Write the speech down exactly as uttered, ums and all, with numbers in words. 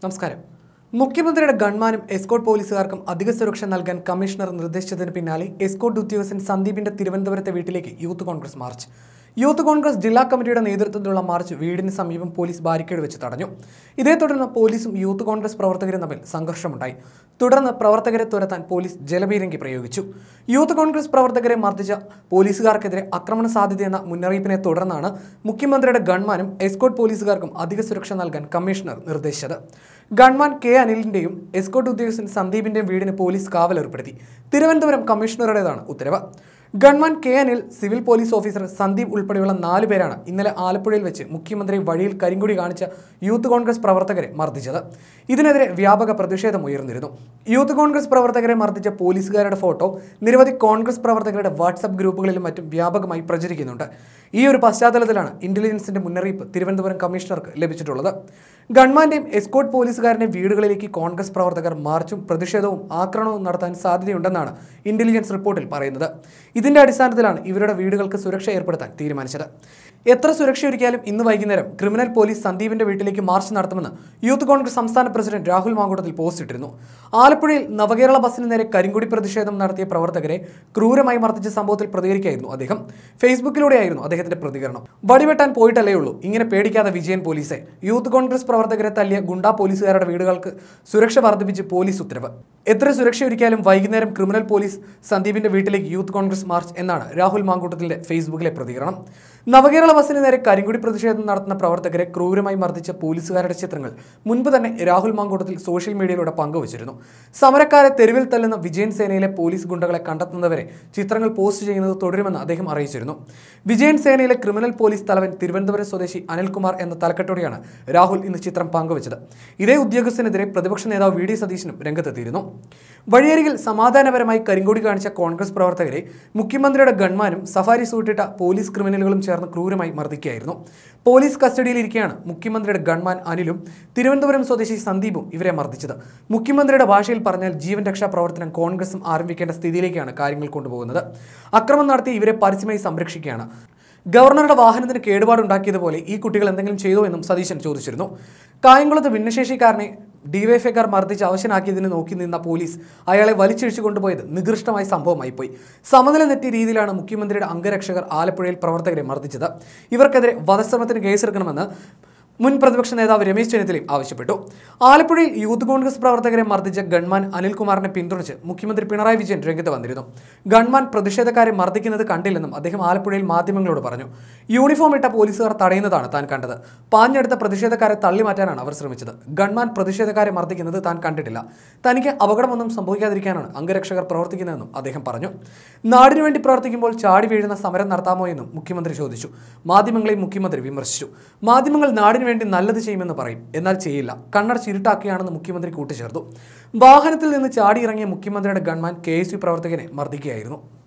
നമസ്കാരം. മുഖ്യമന്ത്രിയുടെ ഗൺമാനും എസ്കോർട്ട് പോലീസുകാർക്കും അധിക സുരക്ഷ നൽകാൻ കമ്മീഷണർ നിർദ്ദേശിച്ചതിന് പിന്നാലെ എസ്കോർട്ട് ഉദ്യോഗസ്ഥൻ സന്ദീപിന്റെ തിരുവനന്തപുരത്തെ വീട്ടിലേക്ക് youth Congress march. Youth Congress ജില്ലാ കമ്മിറ്റിയുടെ നേതൃത്വത്തിലുള്ള മാർച്ച് വീടിന് സമീപം പോലീസ് ബാരിക്കേഡ് വെച്ച് തടഞ്ഞു. ഇതേ തുടർന്ന് പോലീസും യൂത്ത് കോൺഗ്രസ് പ്രവർത്തകരും തമ്മിൽ സംഘർഷമുണ്ടായി. തുടർന്ന് പ്രവർത്തകരെ തുരത്താൻ പോലീസ് ജലപീരങ്കി പ്രയോഗിച്ചു. യൂത്ത് കോൺഗ്രസ് പ്രവർത്തകരെ മർദ്ദിച്ച പോലീസുകാർക്കെതിരെ ആക്രമണ സാധ്യതയെന്ന മുന്നറിയിപ്പിനെ തുടർന്നാണ് മുഖ്യമന്ത്രിയുടെ ഗൺമാനും എസ്കോർട്ട് പോലീസുകാർക്കും അധിക സുരക്ഷ നൽകാൻ കമ്മീഷണർ നിർദ്ദേശിച്ചത്. ഗൺമാൻ കെ അനിലിന്റെയും എസ്കോർട്ട് ഉദ്യോഗസ്ഥൻ സന്ദീപിന്റെയും വീടിന് പോലീസ് കാവൽ ഏർപ്പെടുത്തി. തിരുവനന്തപുരം കമ്മീഷണറുടേതാണ് ഉത്തരവ്. Gunman K Anil, civil police officer Sandeep ഉൾപ്പെടെയുള്ള നാല് പേരാണ് ഇന്നലെ ആലപ്പുഴയിൽ വെച്ച് മുഖ്യമന്ത്രി വഴിയിൽ കരിങ്കൊടി കാണിച്ച യൂത്ത് കോൺഗ്രസ് പ്രവർത്തകരെ മർദ്ദിച്ചത്. ഇതിനെതിരെ വ്യാപക പ്രതിഷേധം ഉയർന്നിരുന്നു. യൂത്ത് കോൺഗ്രസ് പ്രവർത്തകരെ മർദ്ദിച്ച പോലീസുകാരുടെ ഫോട്ടോ നിരവധി കോൺഗ്രസ് പ്രവർത്തകരുടെ വാട്സ്ആപ്പ് ഗ്രൂപ്പുകളിലും മറ്റും വ്യാപകമായി പ്രചരിക്കുന്നുണ്ട്. ഈ ഒരു പശ്ചാത്തലത്തിലാണ് ഇന്റലിജൻസിന്റെ മുന്നറിയിപ്പ് തിരുവനന്തപുരം കമ്മീഷണർക്ക് ലഭിച്ചിട്ടുള്ളത്. ഗൺമാന്റെയും എസ്കോർട്ട് പോലീസുകാരന്റെ വീടുകളിലേക്ക് കോൺഗ്രസ് പ്രവർത്തകർ മാർച്ചും പ്രതിഷേധവും ആക്രമണവും നടത്താൻ സാധ്യതയുണ്ടെന്നാണ് ഇന്റലിജൻസ് റിപ്പോർട്ടിൽ പറയുന്നത്. ഇതിന്റെ അടിസ്ഥാനത്തിലാണ് ഇവരുടെ വീടുകൾക്ക് സുരക്ഷ ഏർപ്പെടുത്താൻ തീരുമാനിച്ചത്. എത്ര സുരക്ഷയൊരുക്കിയാലും ഇന്ന് വൈകുന്നേരം ക്രിമിനൽ പോലീസ് സന്ദീപിന്റെ വീട്ടിലേക്ക് മാർച്ച് നടത്തുമെന്ന് യൂത്ത് കോൺഗ്രസ് സംസ്ഥാന പ്രസിഡന്റ് രാഹുൽ മാങ്കൂട്ടത്തിൽ പോസ്റ്റ് ഇട്ടിരുന്നു. ആലപ്പുഴയിൽ നവകേരള ബസിന് നേരെ കരിങ്കൊടി പ്രതിഷേധം നടത്തിയ പ്രവർത്തകരെ ക്രൂരമായി മർദ്ദിച്ച സംഭവത്തിൽ പ്രതികരിക്കുകയായിരുന്നു അദ്ദേഹം. ഫേസ്ബുക്കിലൂടെയായിരുന്നു അദ്ദേഹത്തിന്റെ പ്രതികരണം. വടിവെട്ടാൻ പോയിട്ടല്ലേ ഉള്ളൂ, ഇങ്ങനെ പേടിക്കാതെ വിജയൻ പോലീസെ. യൂത്ത് കോൺഗ്രസ് പ്രവർത്തകരെ തല്ലിയ ഗുണ്ടാ പോലീസുകാരുടെ വീടുകൾക്ക് സുരക്ഷ വർദ്ധിപ്പിച്ച് പോലീസ് ഉത്തരവ്. എത്ര സുരക്ഷയൊരുക്കിയാലും വൈകുന്നേരം ക്രിമിനൽ പോലീസ് സന്ദീപിന്റെ വീട്ടിലേക്ക് യൂത്ത് കോൺഗ്രസ് മാർച്ച് എന്നാണ് രാഹുൽ മാങ്കൂട്ടത്തിന്റെ ഫേസ്ബുക്കിലെ പ്രതികരണം. നവകേരള ബസിന് നേരെ കരിങ്കൊടി പ്രതിഷേധം നടത്തുന്ന പ്രവർത്തകരെ ക്രൂരമായി മർദ്ദിച്ച പോലീസുകാരുടെ ചിത്രങ്ങൾ മുൻപ് തന്നെ രാഹുൽ മാങ്കൂട്ടത്തിൽ സോഷ്യൽ മീഡിയയിലൂടെ പങ്കുവച്ചിരുന്നു. സമരക്കാരെ തെരുവിൽ തല്ലുന്ന വിജയൻ സേനയിലെ പോലീസ് ഗുണ്ടകളെ കണ്ടെത്തുന്നവരെ ചിത്രങ്ങൾ പോസ്റ്റ് ചെയ്യുന്നത് തുടരുമെന്ന് അദ്ദേഹം അറിയിച്ചിരുന്നു. വിജയൻ സേനയിലെ ക്രിമിനൽ പോലീസ് തലവൻ തിരുവനന്തപുരം സ്വദേശി അനിൽകുമാർ എന്ന തലക്കെട്ടോടെയാണ് രാഹുൽ ഇന്ന് ചിത്രം പങ്കുവച്ചത്. ഇതേ ഉദ്യോഗസ്ഥനെതിരെ പ്രതിപക്ഷ നേതാവ് വി ഡി സതീശനും രംഗത്തെത്തിയിരുന്നു. വഴിയരികിൽ സമാധാനപരമായി കരിങ്കൊടി കാണിച്ച കോൺഗ്രസ് പ്രവർത്തകരെ മുഖ്യമന്ത്രിയുടെ ഗൺമാനും സഫാരി സൂട്ടിട്ട പോലീസ് ക്രിമിനലുകളും ചേർന്ന് ക്രൂരമായി മർദ്ദിക്കുകയായിരുന്നു. പോലീസ് കസ്റ്റഡിയിലിരിക്കെയാണ് മുഖ്യമന്ത്രിയുടെ ഗൺമാൻ അനിലും തിരുവനന്തപുരം സ്വദേശി സന്ദീപും ഇവരെ മർദ്ദിച്ചത്. മുഖ്യമന്ത്രിയുടെ ഭാഷയിൽ പറഞ്ഞാൽ ജീവൻ രക്ഷാ പ്രവർത്തനം കോൺഗ്രസും ആരംഭിക്കേണ്ട സ്ഥിതിയിലേക്കാണ് കാര്യങ്ങൾ കൊണ്ടുപോകുന്നത്. അക്രമം നടത്തി ഇവരെ പരസ്യമായി സംരക്ഷിക്കുകയാണ്. ഗവർണറുടെ വാഹനത്തിന് കേടുപാടുണ്ടാക്കിയതുപോലെ ഈ കുട്ടികൾ എന്തെങ്കിലും ചെയ്തോ എന്നും സതീശൻ ചോദിച്ചിരുന്നു. കായംകുളത്ത് ഭിന്നശേഷിക്കാരനെ ഡിവൈഎഫ്ഐക്കാർ മർദ്ദിച്ച് അവശനാക്കിയതിന് നോക്കി നിന്ന പോലീസ് അയാളെ വലിച്ചിഴിച്ചു കൊണ്ടുപോയത് നികൃഷ്ടമായ സംഭവമായി പോയി. സമനില തെറ്റിയ രീതിയിലാണ് മുഖ്യമന്ത്രിയുടെ അംഗരക്ഷകർ ആലപ്പുഴയിൽ പ്രവർത്തകരെ മർദ്ദിച്ചത്. ഇവർക്കെതിരെ വധശ്രമത്തിന് കേസെടുക്കണമെന്ന് മുൻ പ്രതിപക്ഷ നേതാവ് രമേശ് ചെന്നിത്തലയും ആവശ്യപ്പെട്ടു. ആലപ്പുഴയിൽ യൂത്ത് കോൺഗ്രസ് പ്രവർത്തകരെ മർദ്ദിച്ച ഗൺമാൻ അനിൽകുമാറിനെ പിന്തുണച്ച് മുഖ്യമന്ത്രി പിണറായി വിജയൻ രംഗത്ത് വന്നിരുന്നു. ഗൺമാൻ പ്രതിഷേധക്കാരെ മർദ്ദിക്കുന്നത് കണ്ടില്ലെന്നും അദ്ദേഹം ആലപ്പുഴയിൽ മാധ്യമങ്ങളോട് പറഞ്ഞു. യൂണിഫോം ഇട്ട പോലീസുകാർ തടയുന്നതാണ് താൻ കണ്ടത്. പാഞ്ഞെടുത്ത പ്രതിഷേധക്കാരെ തള്ളിമാറ്റാനാണ് അവർ ശ്രമിച്ചത്. ഗൺമാൻ പ്രതിഷേധക്കാരെ മർദ്ദിക്കുന്നത് താൻ കണ്ടിട്ടില്ല. തനിക്ക് അപകടമൊന്നും സംഭവിക്കാതിരിക്കാനാണ് അംഗരക്ഷകർ പ്രവർത്തിക്കുന്നതെന്നും അദ്ദേഹം പറഞ്ഞു. നാടിനു വേണ്ടി പ്രവർത്തിക്കുമ്പോൾ ചാടി വീഴുന്ന സമരം നടത്താമോ എന്നും മുഖ്യമന്ത്രി ചോദിച്ചു. മാധ്യമങ്ങളെയും മുഖ്യമന്ത്രി വിമർശിച്ചു. മാധ്യമങ്ങൾ നാടിന് വേണ്ടി നല്ലത് ചെയ്യുമെന്ന് പറയും, എന്നാൽ ചെയ്യില്ല. കണ്ണടച്ച് ഇരുട്ടാക്കുകയാണെന്ന് മുഖ്യമന്ത്രി കൂട്ടിച്ചേർത്തു. വാഹനത്തിൽ നിന്ന് ചാടിയിറങ്ങിയ മുഖ്യമന്ത്രിയുടെ ഗൺമാൻ കെ എസ് യു പ്രവർത്തകനെ മർദ്ദിക്കുകയായിരുന്നു.